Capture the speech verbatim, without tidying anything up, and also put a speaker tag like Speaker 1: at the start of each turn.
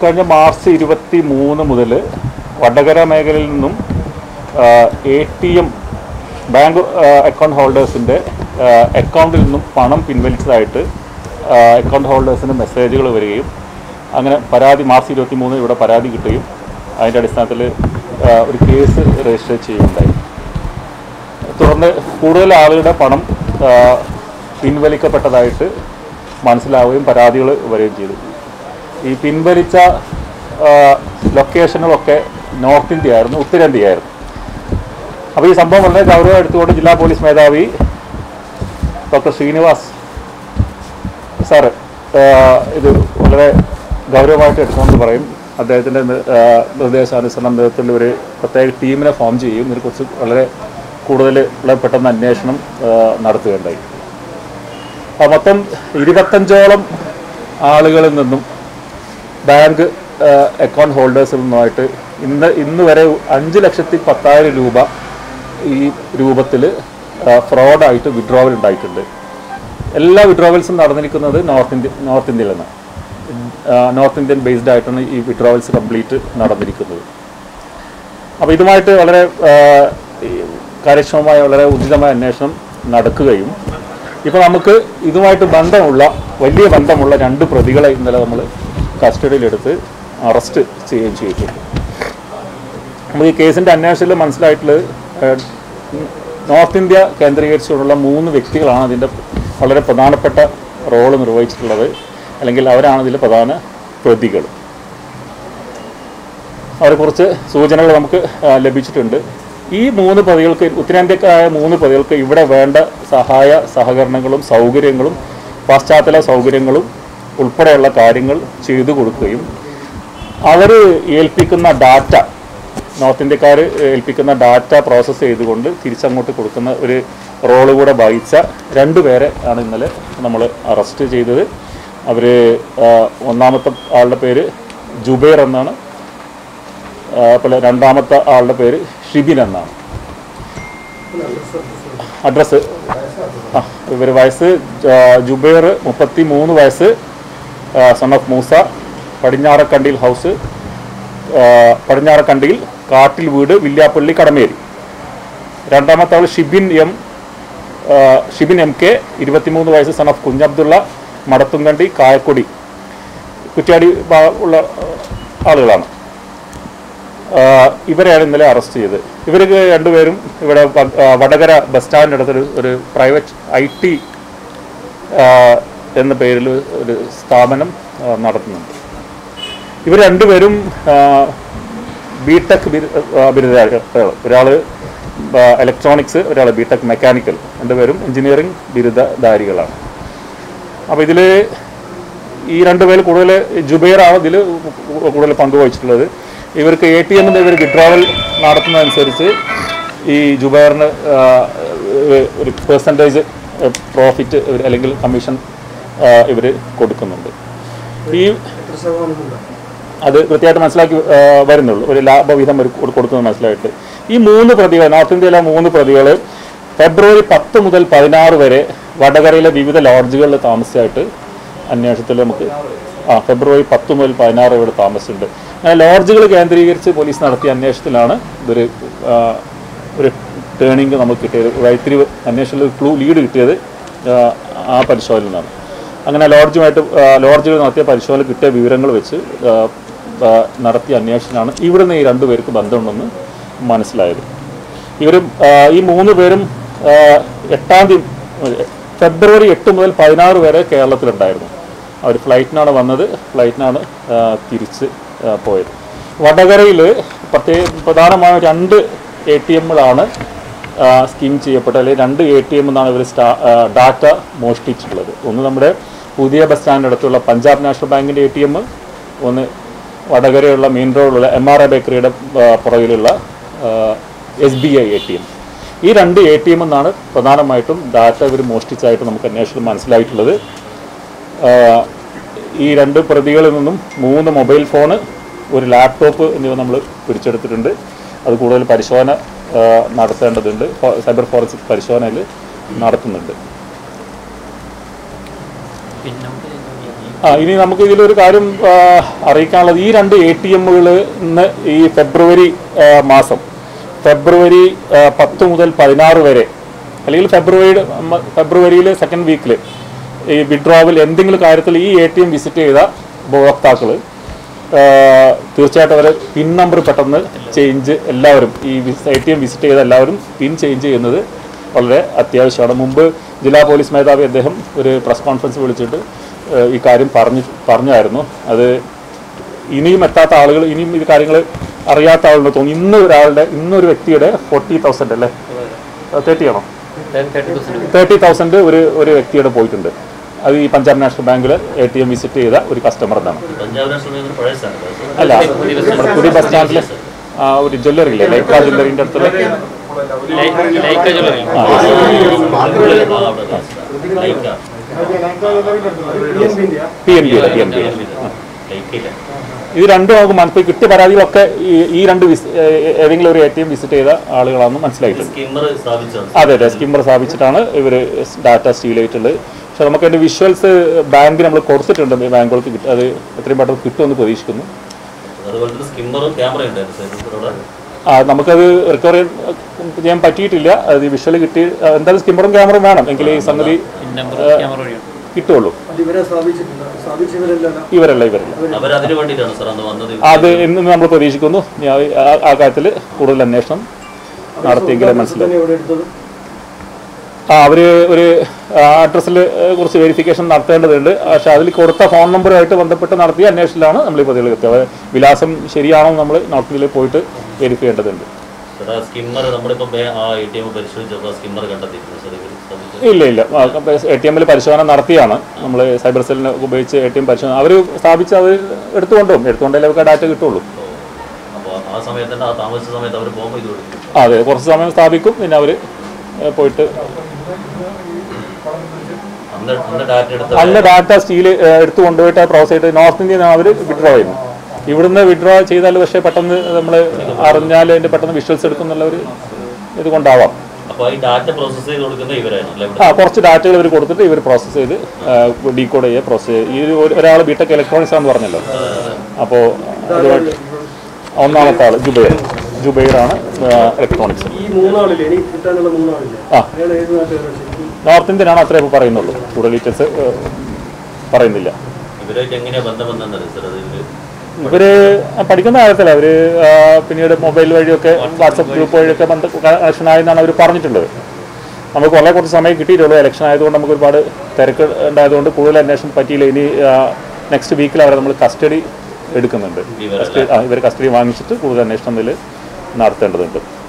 Speaker 1: കഴിഞ്ഞ മാർച്ച് ഇരുപത്തി മൂന്ന് മുതൽ വടകര മേഖലയിൽ നിന്നും A T M bank account ഹോൾഡേഴ്സിൻ്റെ അക്കൗണ്ടിൽ നിന്നും പണം പിൻവലിച്ചതായിട്ട് അക്കൗണ്ട് ഹോൾഡേഴ്സിന് മെസ്സേജുകൾ വരികയും അങ്ങനെ പരാതി മാർച്ച് ഇരുപത്തി മൂന്ന് ഇവിടെ പരാതി കിട്ടുകയും അതിൻ്റെ അടിസ്ഥാനത്തിൽ ഒരു കേസ് രജിസ്റ്റർ ചെയ്യുകയുണ്ടായി. തുടർന്ന് കൂടുതൽ ആളുകളുടെ പണം പിൻവലിക്കപ്പെട്ടതായിട്ട് മനസ്സിലാവുകയും പരാതികൾ വരികയും ചെയ്തു. ഈ പിൻവലിച്ച ലൊക്കേഷനുകളൊക്കെ നോർത്ത് ഇന്ത്യ ആയിരുന്നു, ഉത്തരേന്ത്യ ആയിരുന്നു. അപ്പോൾ ഈ സംഭവം വളരെ ഗൗരവം എടുത്തുകൊണ്ട് ജില്ലാ പോലീസ് മേധാവി ഡോക്ടർ ശ്രീനിവാസ് സാറ് ഇത് വളരെ ഗൗരവമായിട്ട് എടുക്കണമെന്ന് പറയും. അദ്ദേഹത്തിൻ്റെ നിർദ്ദേശാനുസരണം നേതൃത്വത്തിൽ ഒരു പ്രത്യേക ടീമിനെ ഫോം ചെയ്യും. ഇതിനെക്കുറിച്ച് വളരെ കൂടുതൽ പെട്ടെന്ന് അന്വേഷണം നടത്തുകയുണ്ടായി. മൊത്തം ഇരുപത്തഞ്ചോളം ആളുകളിൽ നിന്നും ബാങ്ക് അക്കൗണ്ട് ഹോൾഡേഴ്സിൽ നിന്നുമായിട്ട് ഇന്ന് ഇന്ന് വരെ അഞ്ച് ലക്ഷത്തി പത്തായിരം രൂപ ഈ രൂപത്തിൽ ഫ്രോഡായിട്ട് വിഡ്രോവൽ ഉണ്ടായിട്ടുണ്ട്. എല്ലാ വിഡ്രോവൽസും നടന്നിരിക്കുന്നത് നോർത്ത് ഇന്ത്യ നോർത്ത് ഇന്ത്യയിൽ നിന്നാണ്. നോർത്ത് ഇന്ത്യൻ ബേസ്ഡ് ആയിട്ടാണ് ഈ വിഡ്രോവൽസ് കംപ്ലീറ്റ് നടന്നിരിക്കുന്നത്. അപ്പോൾ ഇതുമായിട്ട് വളരെ കാര്യക്ഷമമായ വളരെ ഉചിതമായ അന്വേഷണം നടക്കുകയും ഇപ്പോൾ നമുക്ക് ഇതുമായിട്ട് ബന്ധമുള്ള വലിയ ബന്ധമുള്ള രണ്ട് പ്രതികളെ ഇന്നലെ നമ്മൾ കസ്റ്റഡിയിലെടുത്ത് അറസ്റ്റ് ചെയ്യുകയും ചെയ്തിട്ടുണ്ട്. നമുക്ക് ഈ കേസിൻ്റെ അന്വേഷണത്തിൽ മനസ്സിലായിട്ടുള്ളത് നോർത്ത് ഇന്ത്യ കേന്ദ്രീകരിച്ചുകൊണ്ടുള്ള മൂന്ന് വ്യക്തികളാണ് അതിൻ്റെ വളരെ പ്രധാനപ്പെട്ട റോള് നിർവഹിച്ചിട്ടുള്ളത്, അല്ലെങ്കിൽ അവരാണ് ഇതിൽ പ്രധാന പ്രതികൾ. അവരെക്കുറിച്ച് സൂചനകൾ നമുക്ക് ലഭിച്ചിട്ടുണ്ട്. ഈ മൂന്ന് പ്രതികൾക്ക്, ഉത്തരേന്ത്യക്കാരായ മൂന്ന് പ്രതികൾക്ക് ഇവിടെ വേണ്ട സഹായ സഹകരണങ്ങളും സൗകര്യങ്ങളും പശ്ചാത്തല സൗകര്യങ്ങളും ഉൾപ്പെടെയുള്ള കാര്യങ്ങൾ ചെയ്തു കൊടുക്കുകയും അവർ ഏൽപ്പിക്കുന്ന ഡാറ്റ, നോർത്ത് ഇന്ത്യക്കാർ ഏൽപ്പിക്കുന്ന ഡാറ്റ പ്രോസസ്സ് ചെയ്തുകൊണ്ട് തിരിച്ചങ്ങോട്ട് കൊടുക്കുന്ന ഒരു റോള് കൂടെ വഹിച്ച രണ്ട് പേരെ ആണ് ഇന്നലെ നമ്മൾ അറസ്റ്റ് ചെയ്തത്. അവർ ഒന്നാമത്തെ ആളുടെ പേര് ജുബൈർ എന്നാണ്, അതുപോലെ രണ്ടാമത്തെ ആളുടെ പേര് ഷിബിൻ എന്നാണ്. അഡ്രസ്സ് ആ ഇവർ വയസ്സ് ജുബൈർ മുപ്പത്തി മൂന്ന് വയസ്സ്, son of Moosa, Padinjarakkandiyil house, Padinjarakkandiyil കാട്ടിൽ വീട്, വില്യാപ്പള്ളി, കടമേരി. രണ്ടാമത്തെ ആൾ Shibin M Shibin M K, ഇരുപത്തിമൂന്ന് വയസ്സ്, സൺ ഓഫ് കുഞ്ഞബ്ദുള്ള, മടത്തുംകണ്ടി, കായക്കൊടി, കുറ്റ്യാടി ഉള്ള ആളുകളാണ്. ഇവരെയാണ് ഇന്നലെ അറസ്റ്റ് ചെയ്തത്. ഇവർക്ക് രണ്ടുപേരും ഇവിടെ വടകര ബസ് സ്റ്റാൻഡിൻ്റെ അടുത്തൊരു ഒരു പ്രൈവറ്റ് ഐ ടി എന്ന പേരിൽ ഒരു സ്ഥാപനം നടത്തുന്നുണ്ട്. ഇവർ രണ്ടുപേരും ബി ടെക് ബിരുദധാരികൾ. ഒരാൾ ഇലക്ട്രോണിക്സ്, ഒരാൾ ബി ടെക് മെക്കാനിക്കൽ, രണ്ടുപേരും എഞ്ചിനീയറിംഗ് ബിരുദധാരികളാണ്. അപ്പോൾ ഇതിൽ ഈ രണ്ടുപേർ കൂടുതൽ ജുബൈറാണ് ഇതിൽ കൂടുതൽ പങ്കുവഹിച്ചിട്ടുള്ളത്. ഇവർക്ക് എ ടി എമ്മിൻ്റെ ഇവർ വിഡ്രോവൽ നടത്തുന്നതനുസരിച്ച് ഈ ജുബൈറിന് ഒരു പെർസെൻറ്റേജ് പ്രോഫിറ്റ് അല്ലെങ്കിൽ കമ്മീഷൻ ഇവർ കൊടുക്കുന്നുണ്ട്. ഈ അത് കൃത്യമായിട്ട് മനസ്സിലാക്കി വരുന്നുള്ളൂ, ഒരു ലാഭവിധം കൊടുക്കുന്നത് മനസ്സിലായിട്ട്. ഈ മൂന്ന് പ്രതികൾ, നോർത്ത് ഇന്ത്യയിലെ മൂന്ന് പ്രതികൾ ഫെബ്രുവരി പത്ത് മുതൽ പതിനാറ് വരെ വടകരയിലെ വിവിധ ലോഡ്ജുകളിൽ താമസിച്ചായിട്ട് അന്വേഷണത്തിൽ നമുക്ക് ആ ഫെബ്രുവരി പത്ത് മുതൽ പതിനാറ് ഇവിടെ താമസിച്ചിട്ടുണ്ട്. അങ്ങനെ ലോഡ്ജുകൾ കേന്ദ്രീകരിച്ച് പോലീസ് നടത്തിയ അന്വേഷണത്തിലാണ് ഇതൊരു ഒരു ടേണിങ് നമുക്ക് കിട്ടിയത്. വൈത്തിരിവ് അന്വേഷണത്തിൽ ക്ലൂ ലീഡ് കിട്ടിയത് ആ പരിശോധനയിൽ നിന്നാണ്. അങ്ങനെ ലോഡ്ജുമായിട്ട് ലോഡ്ജുകൾ നടത്തിയ പരിശോധന കിട്ടിയ വിവരങ്ങൾ വെച്ച് നടത്തിയ അന്വേഷണമാണ് ഇവിടുന്ന് ഈ രണ്ടു പേർക്ക് ബന്ധമുണ്ടെന്ന് മനസ്സിലായത്. ഇവരും ഈ മൂന്ന് പേരും എട്ടാം തീയതി ഫെബ്രുവരി എട്ട് മുതൽ പതിനാറ് വരെ കേരളത്തിലുണ്ടായിരുന്നു. അവർ ഫ്ലൈറ്റിനാണ് വന്നത്, ഫ്ലൈറ്റിനാണ് തിരിച്ച് പോയത്. വടകരയിൽ പ്രത്യേക പ്രധാനമായും രണ്ട് എ ടി എമ്മുകളാണ് സ്കീം ചെയ്യപ്പെട്ട, അല്ലെങ്കിൽ രണ്ട് എ ടി എം എന്നാണ് ഇവർ സ്റ്റാ ഡാറ്റ മോഷ്ടിച്ചിട്ടുള്ളത്. ഒന്ന് നമ്മുടെ പുതിയ ബസ് സ്റ്റാൻഡിൻ്റെ അടുത്തുള്ള പഞ്ചാബ് നാഷണൽ ബാങ്കിൻ്റെ എ ടി എം, ഒന്ന് വടകരയുള്ള മെയിൻ റോഡിലുള്ള എം ആർ എ ബേക്കറിയുടെ പുറകിലുള്ള S B I A T M. ഈ രണ്ട് എ ടി എം എന്നാണ് പ്രധാനമായിട്ടും ഡാറ്റ ഇവർ മോഷ്ടിച്ചായിട്ട് നമുക്ക് അന്വേഷണം മനസ്സിലായിട്ടുള്ളത്. ഈ രണ്ട് പ്രതികളിൽ നിന്നും മൂന്ന് മൊബൈൽ ഫോണ്, ഒരു ലാപ്ടോപ്പ് എന്നിവ നമ്മൾ പിടിച്ചെടുത്തിട്ടുണ്ട്. അത് കൂടുതൽ പരിശോധന നടത്തേണ്ടതുണ്ട്, സൈബർ ഫോറൻസിക് പരിശോധനയിൽ നടത്തുന്നുണ്ട്. ആ ഇനി നമുക്ക് ഇതിലൊരു കാര്യം അറിയിക്കാനുള്ളത്, ഈ രണ്ട് എ ടി എമ്മുകൾ ഇന്ന് ഈ ഫെബ്രുവരി മാസം ഫെബ്രുവരി പത്ത് മുതൽ പതിനാറ് വരെ, അല്ലെങ്കിൽ ഫെബ്രുവരി ഫെബ്രുവരിയിലെ സെക്കൻഡ് വീക്കിൽ ഈ വിഡ്രോവൽ എന്തെങ്കിലും കാര്യത്തിൽ ഈ എ ടി എം വിസിറ്റ് ചെയ്ത ഉപഭോക്താക്കൾ തീർച്ചയായിട്ടും അവർ പിൻ നമ്പർ പെട്ടെന്ന് ചേഞ്ച് എല്ലാവരും ഈ എ ടി എം വിസിറ്റ് ചെയ്ത എല്ലാവരും പിൻ ചേഞ്ച് ചെയ്യുന്നത് വളരെ അത്യാവശ്യമാണ്. മുമ്പ് ജില്ലാ പോലീസ് മേധാവി അദ്ദേഹം ഒരു പ്രസ് കോൺഫറൻസ് വിളിച്ചിട്ട് ഈ കാര്യം പറഞ്ഞു പറഞ്ഞായിരുന്നു. അത് ഇനിയും എത്താത്ത ആളുകൾ, ഇനിയും ഇത് കാര്യങ്ങൾ അറിയാത്ത ആളുകൾ തോന്നി. ഇന്ന് ഒരാളുടെ ഇന്നൊരു വ്യക്തിയുടെ ഫോർട്ടി തൗസൻഡ് അല്ലേ, തേർട്ടി ആണോ, തേർട്ടി തൗസൻഡ് ഒരു ഒരു വ്യക്തിയുടെ പോയിട്ടുണ്ട്. അത് ഈ പഞ്ചാബ് നാഷണൽ ബാങ്കിൽ എ ടി എം വിസിറ്റ് ചെയ്ത ഒരു കസ്റ്റമർ എന്നാണ്. അല്ല, നമ്മുടെ പുതിയ ബസ് സ്റ്റാൻഡിൽ ഒരു ജ്വല്ലറി ഇല്ലേ, ലൈക്ക ജ്വല്ലറിൻ്റെ അടുത്തുള്ള പി എൻ ബിയുടെ പി എൻ ബിയുടെ ഇത് രണ്ടും നമുക്ക് മനസ്സിൽ കിട്ടിയ പരാതികളൊക്കെ ഈ രണ്ട് ഏതെങ്കിലും ഒരു എ ടി എം വിസിറ്റ് ചെയ്ത ആളുകളാണെന്ന് മനസ്സിലായിട്ടുണ്ട്. അതെ അതെ, സ്കിമ്മർ സ്ഥാപിച്ചിട്ടാണ് ഇവർ ഡാറ്റ സ്റ്റീൽ ചെയ്തിട്ടുള്ളത്. പക്ഷെ നമുക്ക് അതിൻ്റെ വിഷ്വൽസ് ബാങ്ക് നമ്മൾ കൊടുത്തിട്ടുണ്ട്, ബാങ്കുകൾക്ക് കിട്ടും. അത് എത്രയും പെട്ടെന്ന് കിട്ടുമെന്ന് പ്രതീക്ഷിക്കുന്നു. ആ നമുക്കത് റിക്കവർ ചെയ്യാൻ പറ്റിയിട്ടില്ല. അത് വിഷ്വൽ കിട്ടി, എന്തായാലും സ്കിമ്മറും ക്യാമറയും വേണം എങ്കിൽ ഈ സംഗതി കിട്ടുള്ളൂ. ഇവരല്ല ഇവരല്ല അത് എന്ന് നമ്മൾ പ്രതീക്ഷിക്കുന്നു. ആ കാര്യത്തിൽ കൂടുതൽ അന്വേഷണം നടത്തിയെങ്കിലും മനസ്സിലാവും. ആ അവർ ഒരു അഡ്രസ്സിൽ കുറച്ച് വെരിഫിക്കേഷൻ നടത്തേണ്ടതുണ്ട്. പക്ഷെ അതിൽ കൊടുത്ത ഫോൺ നമ്പറുമായിട്ട് ബന്ധപ്പെട്ട് നടത്തിയ അന്വേഷണത്തിലാണ് നമ്മൾ ഈ പ്രതികൾ എത്തിയത്. വിലാസം ശരിയാണോ നമ്മൾ നോട്ടിൽ പോയിട്ട് വെരിഫൈ ചെയ്യേണ്ടതുണ്ട്. ഇല്ല ഇല്ല, എ ടി എമ്മിൽ പരിശോധന നടത്തിയാണ് നമ്മൾ. സൈബർ സെല്ലിനെ ഉപയോഗിച്ച് എ ടി എം പരിശോധന അവർ സ്ഥാപിച്ച് അത് എടുത്തുകൊണ്ടും എടുത്തുകൊണ്ടല്ലേ അവർക്ക് ഡാറ്റ കിട്ടുള്ളൂ. അതെ, കുറച്ച് സമയം സ്ഥാപിക്കും, പിന്നെ അവർ പോയിട്ട് നല്ല ഡാറ്റ സ്റ്റീൽ എടുത്തു കൊണ്ടുപോയിട്ട് പ്രോസസ് ചെയ്തിട്ട് നോർത്ത് ഇന്ത്യയിൽ അവർ വിഡ്രോ ചെയ്യുന്നു. ഇവിടുന്ന് വിഡ്രോ ചെയ്താൽ പക്ഷേ പെട്ടെന്ന് നമ്മൾ അറിഞ്ഞാൽ അതിൻ്റെ പെട്ടെന്ന് വിഷ്വൽസ് എടുക്കുന്നുള്ള ഒരു ഇത് കൊണ്ടാവാം. ആ കുറച്ച് ഡാറ്റകൾ ഇവർ കൊടുത്തിട്ട് ഇവർ പ്രോസസ്സ് ചെയ്ത് ഡീകോഡ് ചെയ്യുക, പ്രോസസ് ചെയ്യുക. ഈ ഒരാൾ ബിടെക് ഇലക്ട്രോണിക്സ് ആണെന്ന് പറഞ്ഞല്ലോ. അപ്പോൾ അതുമായിട്ട് ഒന്നാമത്തെ ആൾ ജുബൈർ ജുബൈറാണ് ഇലക്ട്രോണിക്സ്. ആ നോർത്ത് ഇന്ത്യനാണ് അത്രേ ഇപ്പോൾ പറയുന്നുള്ളൂ, കൂടുതൽ ഡീറ്റെയിൽസ് പറയുന്നില്ല. ഇവര് പഠിക്കുന്ന കാര്യത്തില്ല, അവർ പിന്നീട് മൊബൈൽ വഴിയൊക്കെ വാട്സപ്പ് ഗ്രൂപ്പ് വഴിയൊക്കെ ബന്ധ കണക്ഷൻ ആയെന്നാണ് അവർ പറഞ്ഞിട്ടുള്ളത്. നമുക്ക് വളരെ കുറച്ച് സമയം കിട്ടിയിട്ടുള്ളൂ. ഇലക്ഷൻ ആയതുകൊണ്ട് നമുക്ക് ഒരുപാട് തിരക്ക് ഉണ്ടായതുകൊണ്ട് കൂടുതൽ അന്വേഷണം പറ്റിയില്ല. ഇനി നെക്സ്റ്റ് വീക്കിൽ അവരെ നമ്മൾ കസ്റ്റഡി എടുക്കുന്നുണ്ട്. ഇവർ കസ്റ്റഡി വാങ്ങിച്ചിട്ട് കൂടുതൽ അന്വേഷണം ഇതിൽ നടത്തേണ്ടതുണ്ട്.